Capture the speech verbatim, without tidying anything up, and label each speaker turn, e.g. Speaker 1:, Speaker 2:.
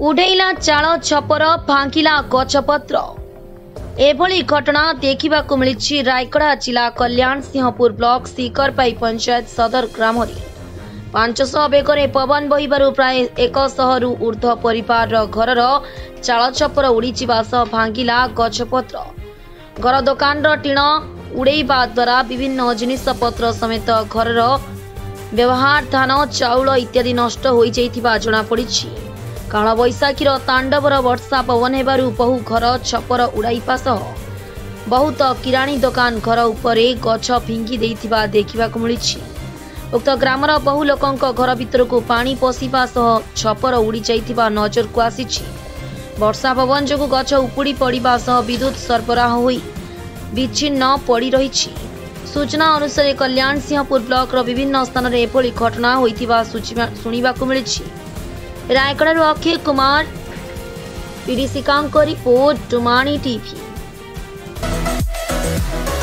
Speaker 1: उड़ेला चाल छपर भांगिला गछपत्र। एभली घटना देखा मिली रायगड़ा जिला कल्याण सिंहपुर ब्लॉक सिकरपाई पंचायत सदर ग्राम पांचश बेगर पवन बहिबार प्राय एक रु ऊर्ध्व परिवार घर चाल छपर उड़ी भांगिला गछपत्र। घर दुकान टीण उड़ेबा द्वारा विभिन्न जिनिसपत्र समेत घर व्यवहार धान चाउल इत्यादि नष्ट हो जना पड़ी। काल बैशाखीर तांडवर वर्षा पवन हेबारु बहु घर छपर उड़ाइबा सह बहुत किराणी दुकान घर उपरे गछ फिंगी देइथिबा देखिबाकु मिलिछि। उक्त ग्रामर बहु लोकंक घर भितर को पानी पशिबा सह छपर उड़ी जाइथिबा नजर को आसीछि। वर्षा पवन जोगु गछ उपुड़ी पड़िबा सह विद्युत सरबराह होई विच्छिन्न पड़ी रहिछि। सूचना अनुसार कल्याण सिंहपुर ब्लॉक रो विभिन्न स्थान रे एभली घटना होइथिबा सुनिबाकु मिलिछि। रायगड़ा अक्षय कुमार पीडीसी का रिपोर्ट डुमानी टीवी।